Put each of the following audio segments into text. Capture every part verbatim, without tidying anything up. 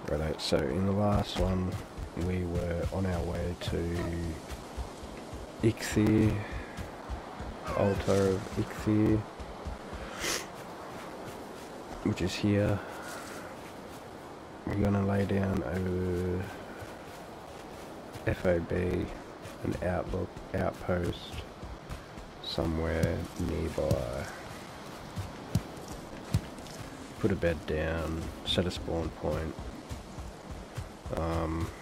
Right, so in the last one we were on our way to Ixir, altar of Ixir, which is here. We're gonna lay down a F O B, an outlook outpost somewhere nearby. Put a bed down, set a spawn point. Um,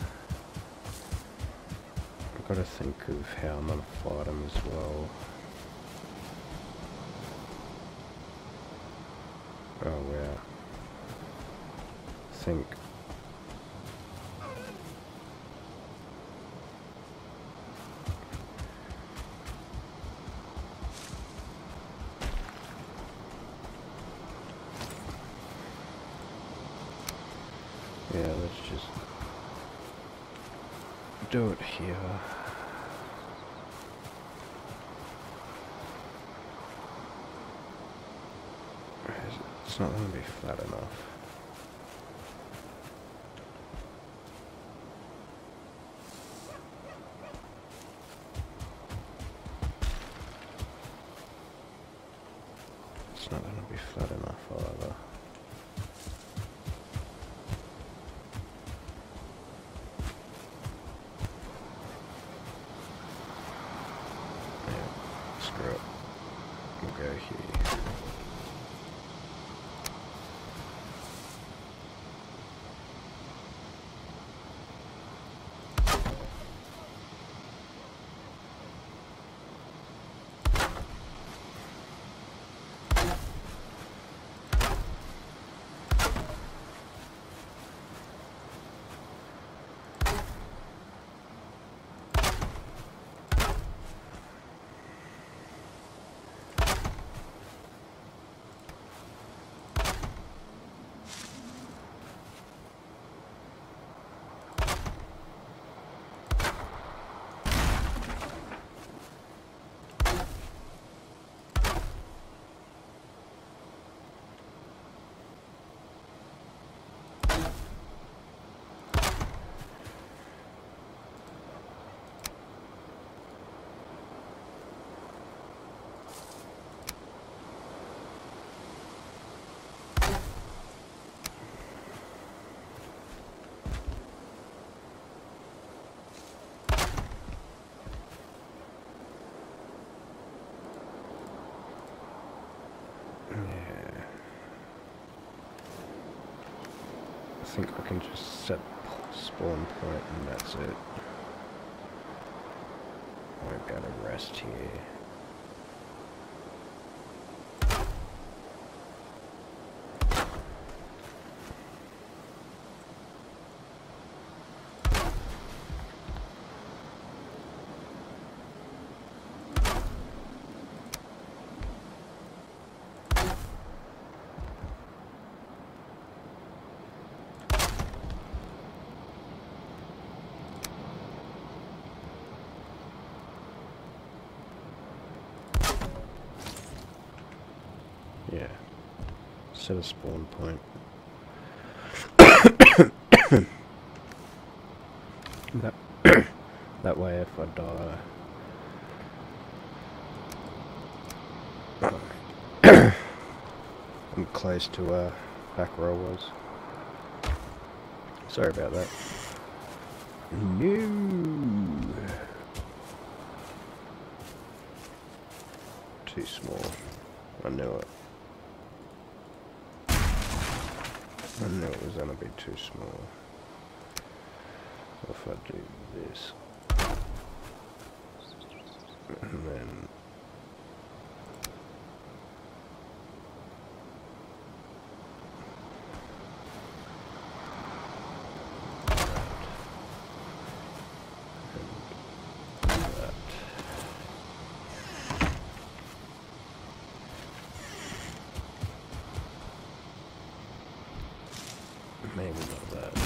I've got to think of how I'm gonna fight them as well. Oh wow. Think. Yeah, let's just do it here. It's not going to be flat enough. It's not going to be flat enough either. Screw it. We'll go here. I think I can just set spawn point and that's it. I won't be able to rest here. Yeah, set a spawn point. that, that way if I die, I'm close to where back where I was. Sorry about that. No. Too small. I knew it. I knew it was gonna be too small. If I do this, and then maybe not that.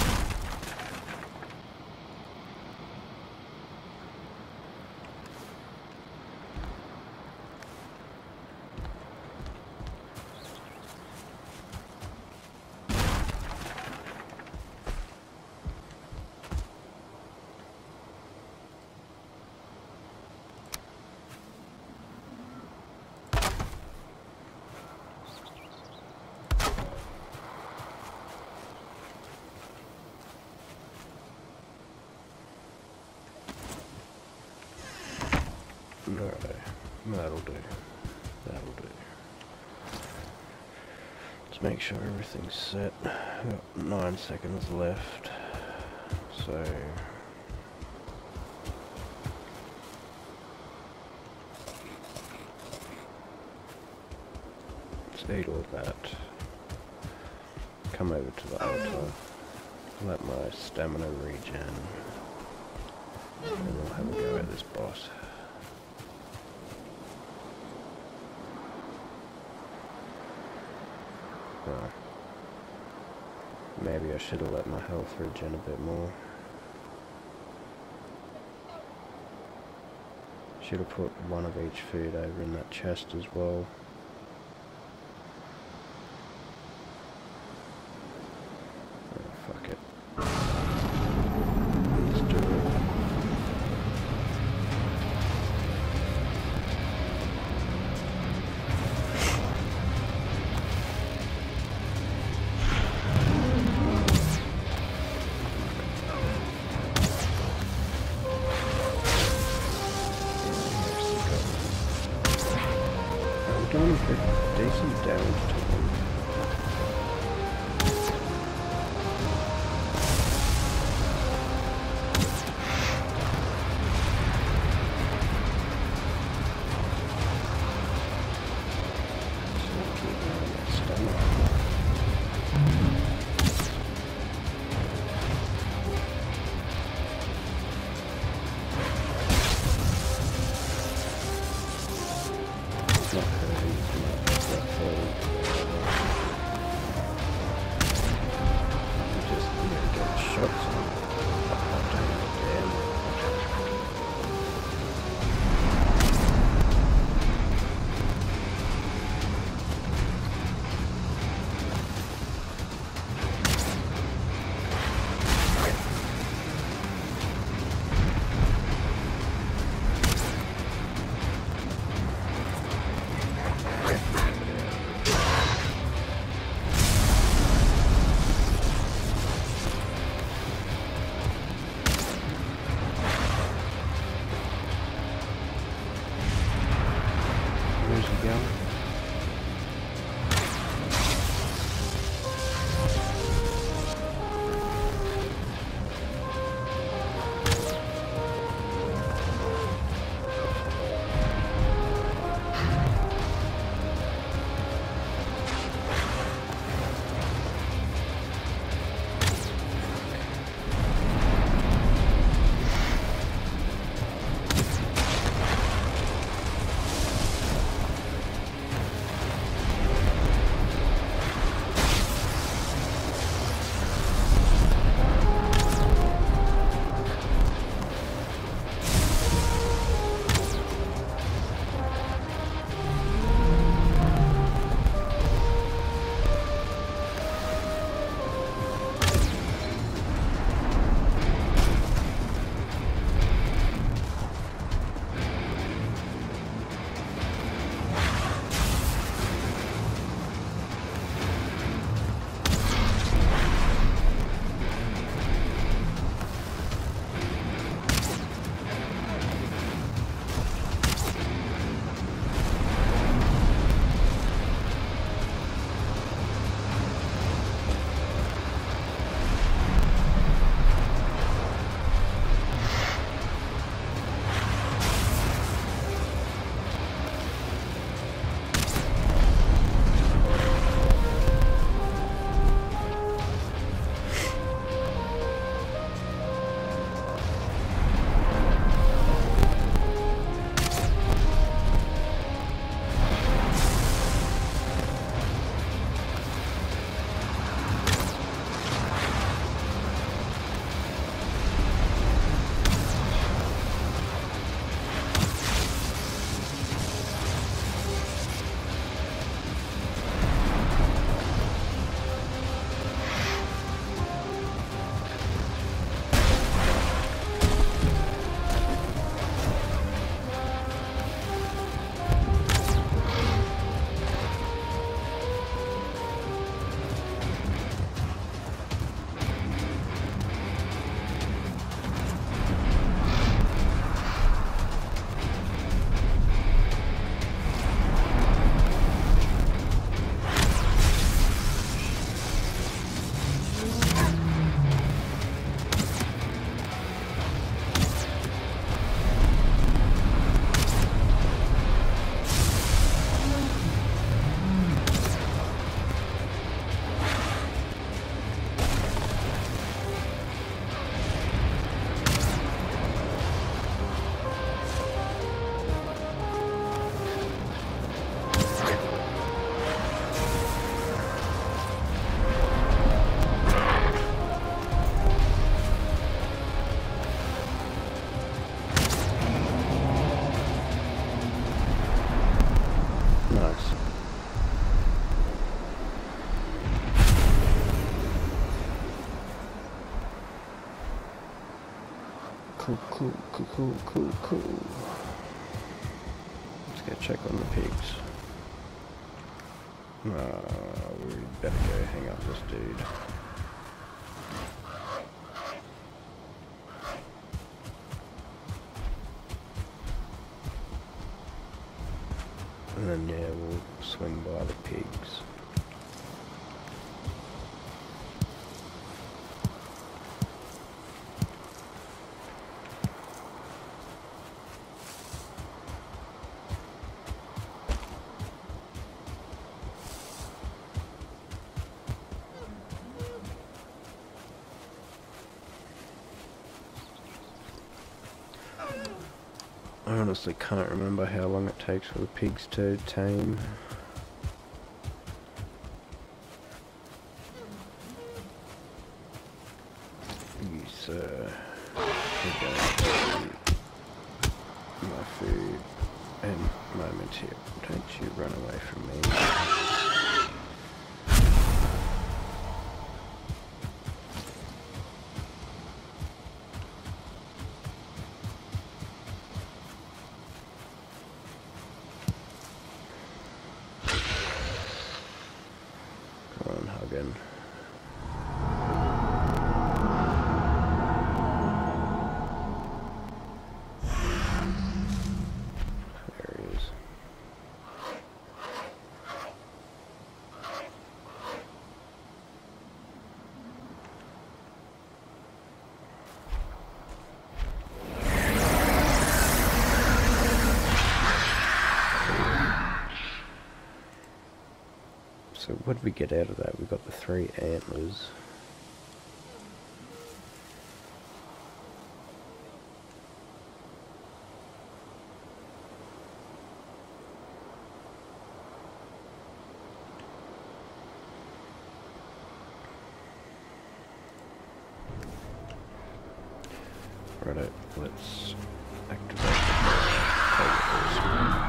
Alright, that'll do. That'll do. Let's make sure everything's set. We've got nine seconds left. So... let's eat all that. Come over to the altar. Let my stamina regen. And we'll have a go at this boss. Oh. Maybe I should have let my health regen a bit more. Should have put one of each food over in that chest as well. Oh, fuck it. Let's do it. Doing Cool, cool, cool, cool, cool, cool. Let's go check on the pigs. Uh, we better go hang up this dude. And then yeah, we'll swing by the pigs. I honestly can't remember how long it takes for the pigs to tame. You sir, you're going to my food and moment here. Don't you run away from me. Again. There he is. So what did we get out of that? We got the three antlers. Righto, let's activate the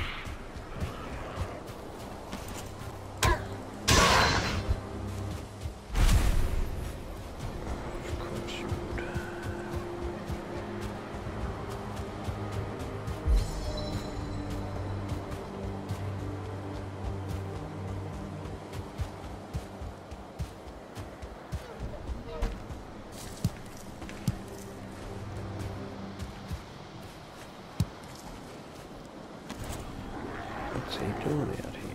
What's he doing out here?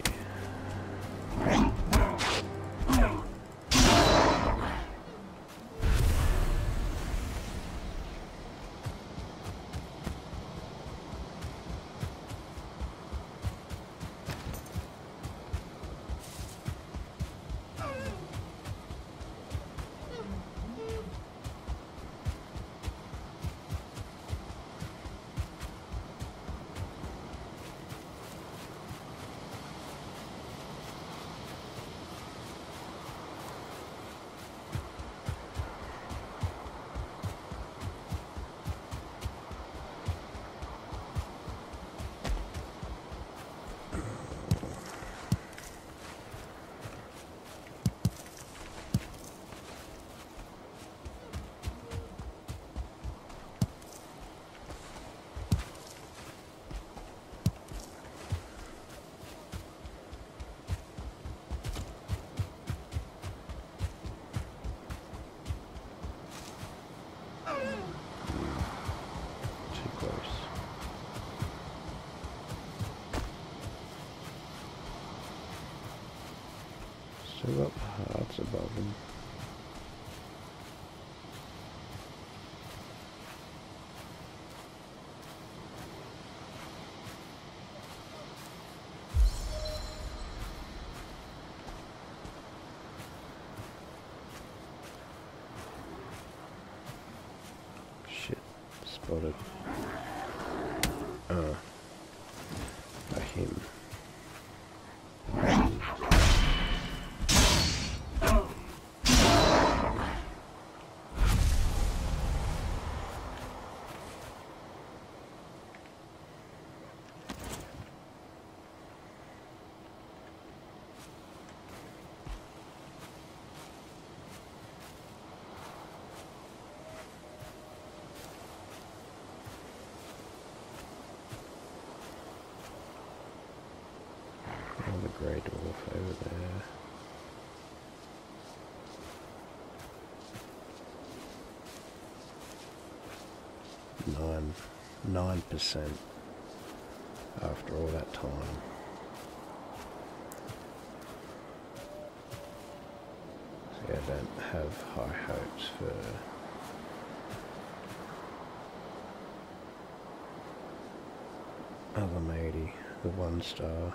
Still got hearts above him. Shit, spotted. Oh, by him. nine, nine percent after all that time. So yeah, I don't have high hopes for other matey, the one star.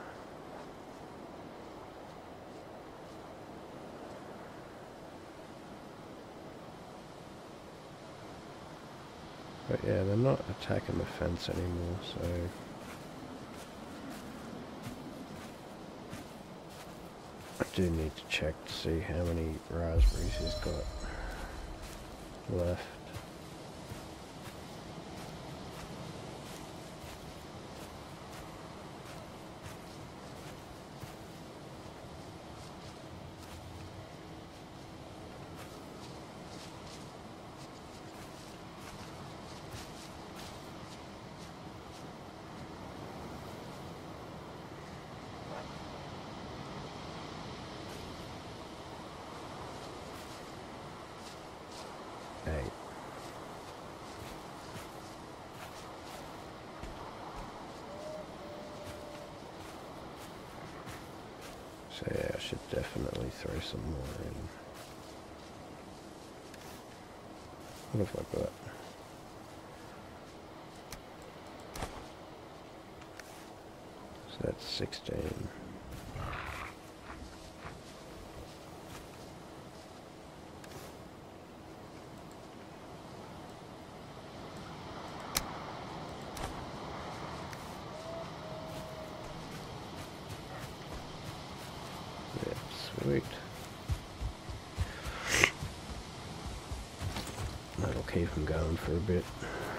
But yeah, they're not attacking the fence anymore, so I do need to check to see how many raspberries he's got left. Eight. So yeah, I should definitely throw some more in. What have I got? So that's sixteen. Sweet. That'll keep them going for a bit.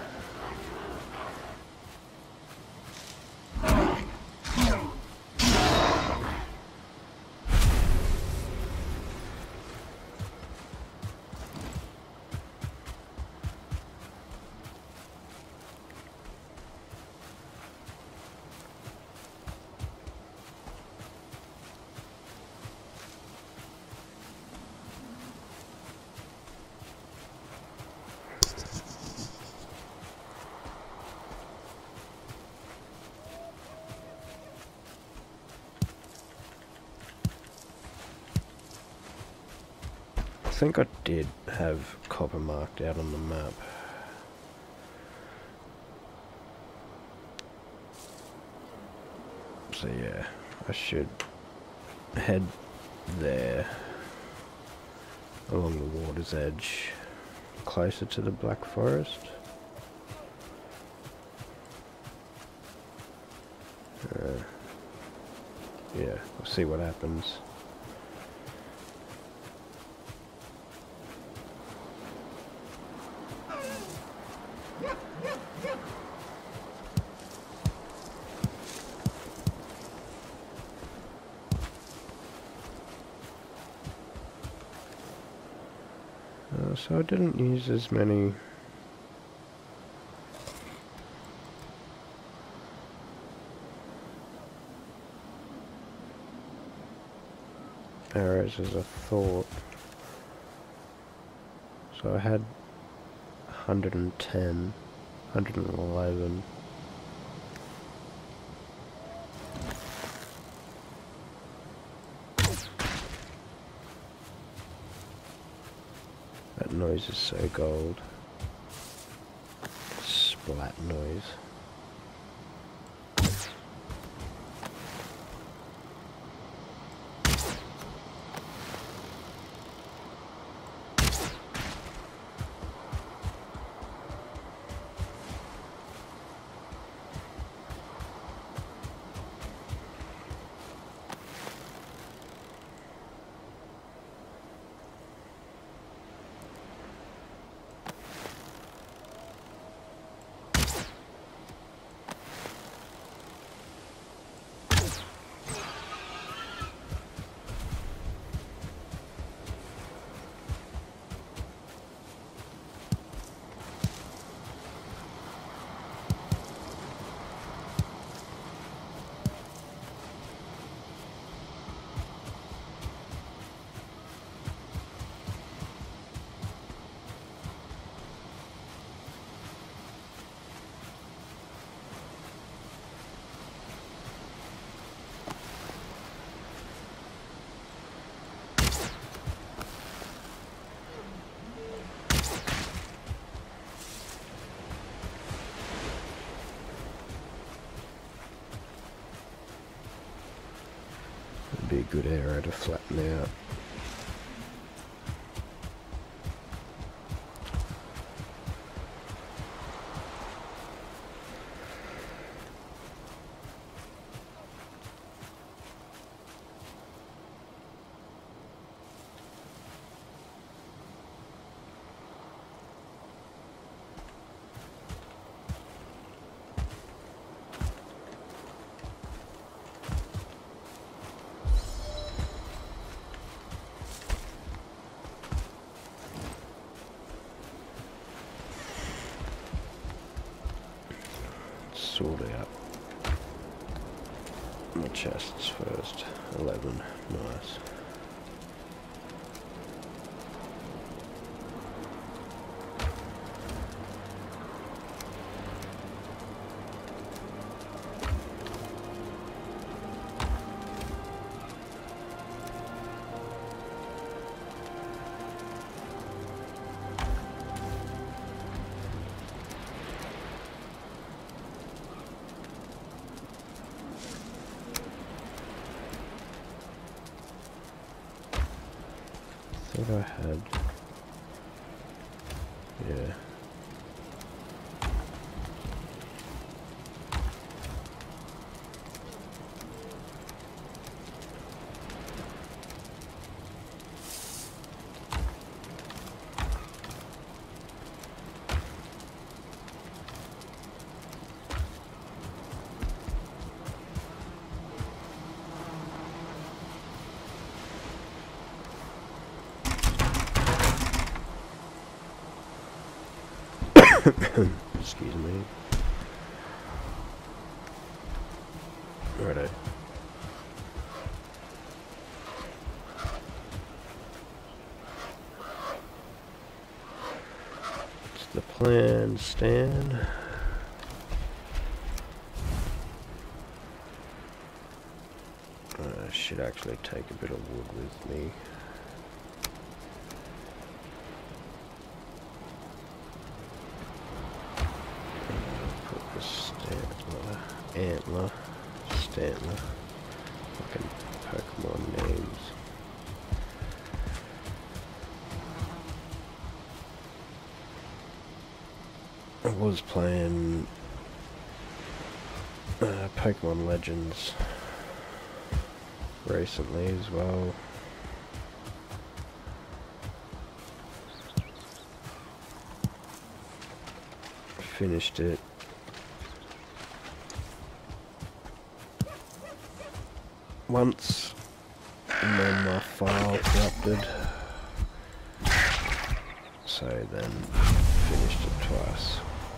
I think I did have copper marked out on the map. So yeah, I should head there along the water's edge, closer to the Black Forest. Uh, yeah, we'll see what happens. Uh, so I didn't use as many arrows as I thought. So I had one hundred ten, one hundred eleven. That noise is so gold. Splat noise. good area to flatten out. Sort out my chests first. eleven, nice. I thought I had, yeah. Excuse me. Righto. It's the plan, Stan. I should actually take a bit of wood with me. Antler, Stantler, fucking Pokemon names. I was playing uh, Pokemon Legends recently as well. Finished it. Once, and then my file corrupted, so then finished it twice.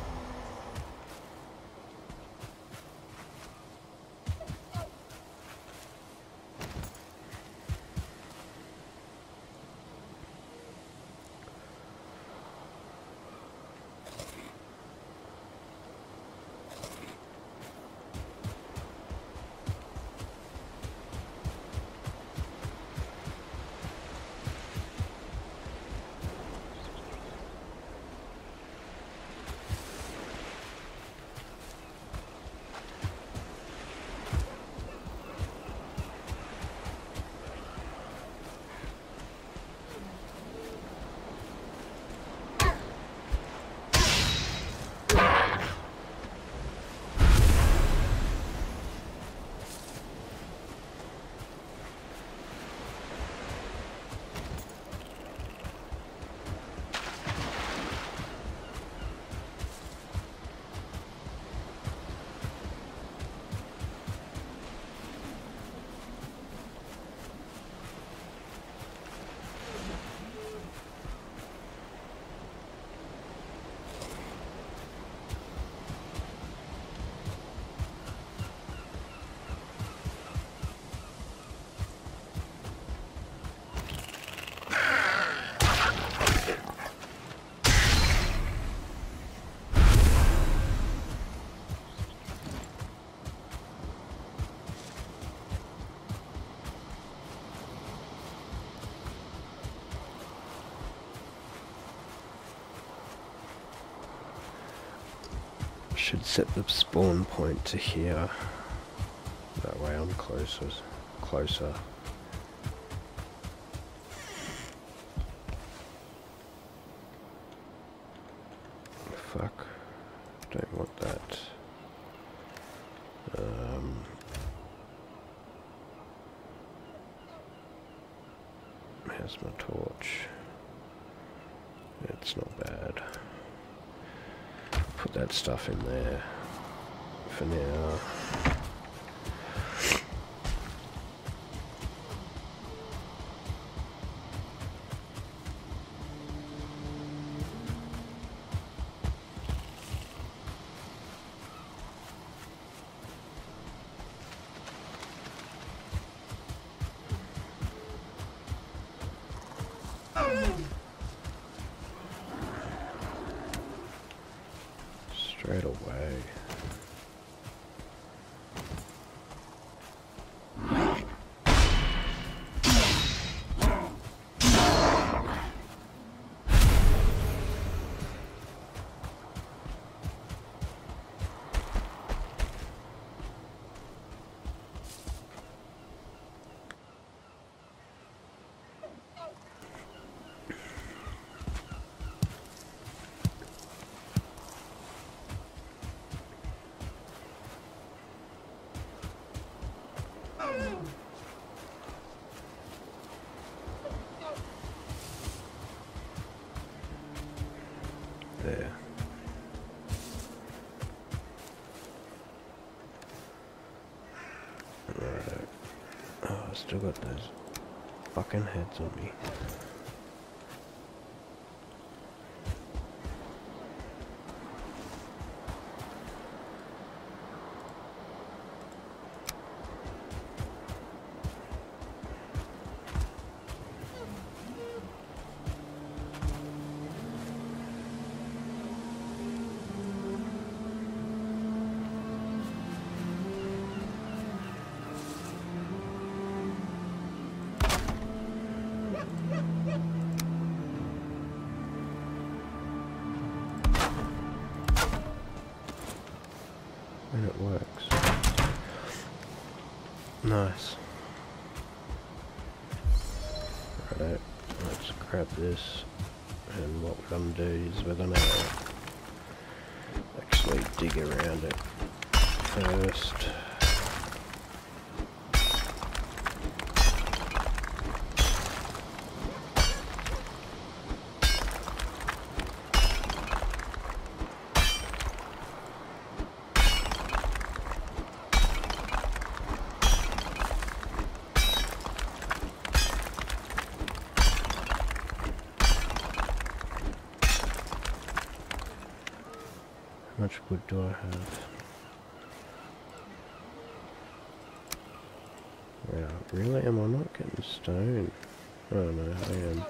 Should set the spawn point to here. That way I'm closer. Closer. Where's my torch? It's not bad. Put that stuff in there for now. Straight away. There. Right. Oh, I still got those fucking heads on me. And it works. Nice. Righto, let's grab this, and what we're gonna do is we're gonna actually dig around it first. How much wood do I have? Yeah, really? Am I not getting stone? Oh no, I am.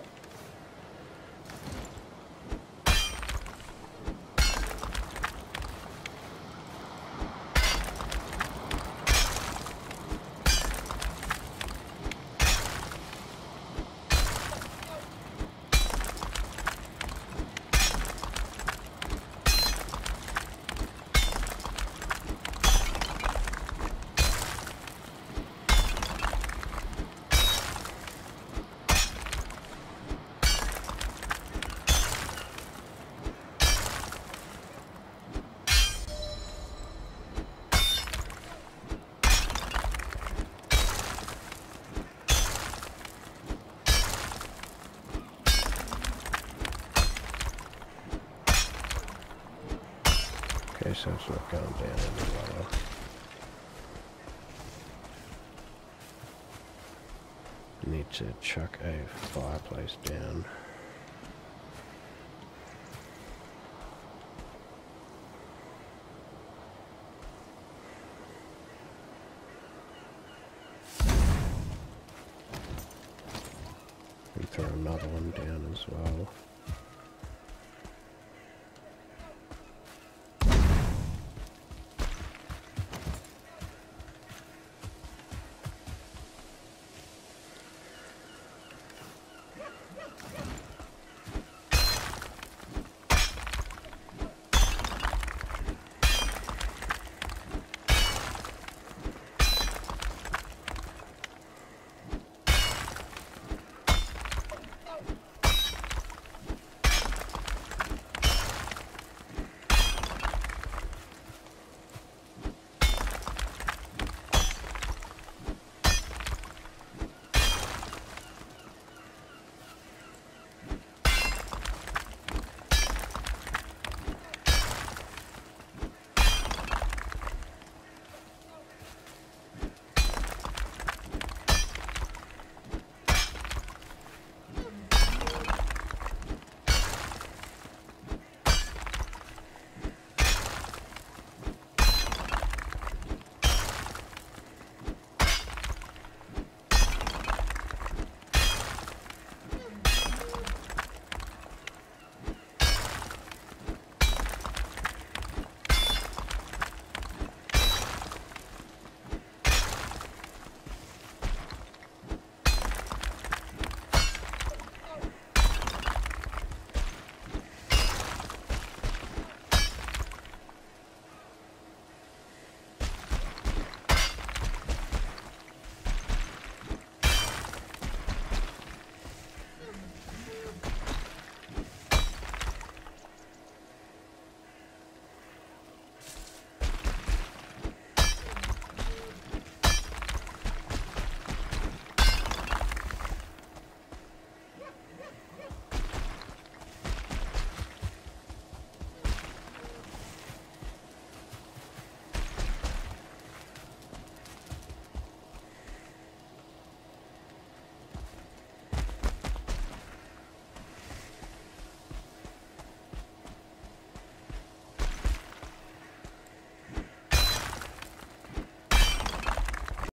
Okay, so it's not going down any lower. Need to chuck a fireplace down. And throw another one down as well.